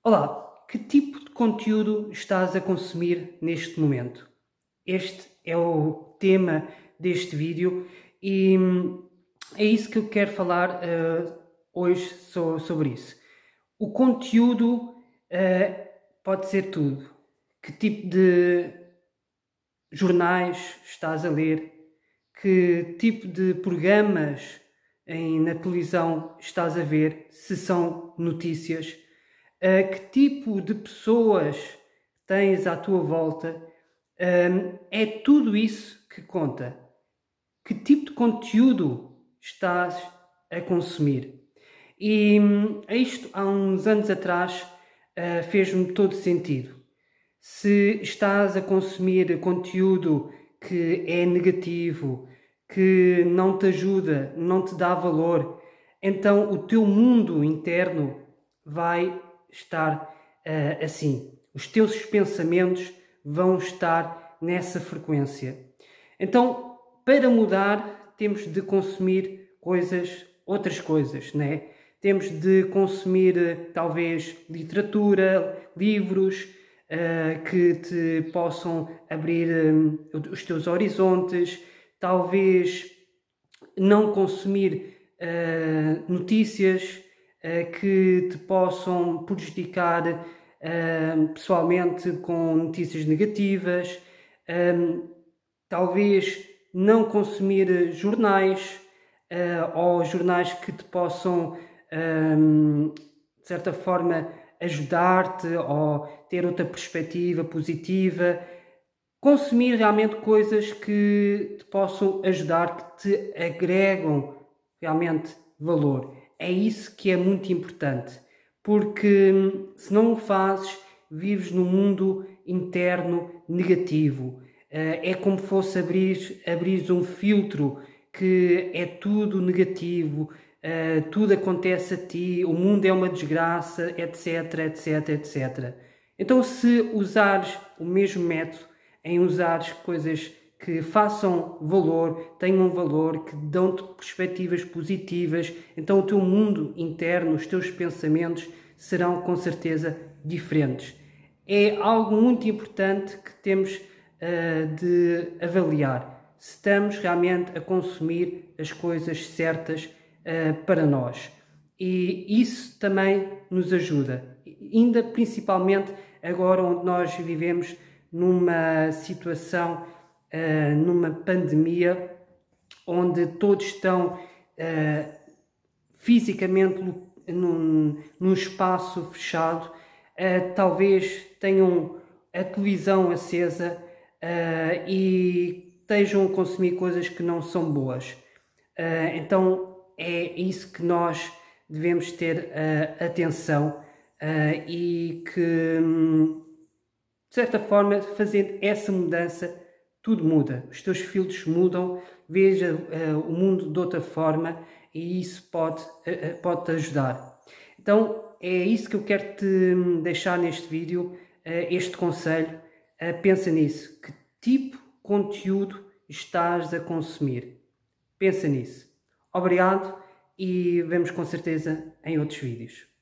Olá, que tipo de conteúdo estás a consumir neste momento? Este é o tema deste vídeo e é isso que eu quero falar hoje sobre isso. O conteúdo pode ser tudo. Que tipo de jornais estás a ler? Que tipo de programas na televisão estás a ver? Se são notícias? Que tipo de pessoas tens à tua volta? É tudo isso que conta. Que tipo de conteúdo estás a consumir? E isto há uns anos atrás fez-me todo sentido. Se estás a consumir conteúdo que é negativo, que não te ajuda, não te dá valor, então o teu mundo interno vai estar assim. Os teus pensamentos vão estar nessa frequência. Então, para mudar, temos de consumir outras coisas, né? Temos de consumir, talvez, literatura, livros, que te possam abrir os teus horizontes, talvez não consumir notícias que te possam prejudicar pessoalmente com notícias negativas, talvez não consumir jornais ou jornais que te possam, de certa forma, ajudar-te ou ter outra perspectiva positiva. Consumir realmente coisas que te possam ajudar, que te agregam realmente valor. É isso que é muito importante, porque se não o fazes, vives num mundo interno negativo. É como se fosse abrir um filtro que é tudo negativo, tudo acontece a ti, o mundo é uma desgraça, etc, etc, etc. Então, se usares o mesmo método, em usares coisas que façam valor, tenham valor, que dão-te perspectivas positivas, então o teu mundo interno, os teus pensamentos serão com certeza diferentes. É algo muito importante que temos de avaliar se estamos realmente a consumir as coisas certas para nós. E isso também nos ajuda, ainda principalmente agora onde nós vivemos numa situação, numa pandemia, onde todos estão fisicamente num espaço fechado, talvez tenham a televisão acesa e estejam a consumir coisas que não são boas. Então é isso que nós devemos ter atenção e que, de certa forma, fazendo essa mudança, tudo muda. Os teus filtros mudam, veja o mundo de outra forma e isso pode te ajudar. Então, é isso que eu quero te deixar neste vídeo, este conselho. Pensa nisso. Que tipo de conteúdo estás a consumir? Pensa nisso. Obrigado e vemos com certeza em outros vídeos.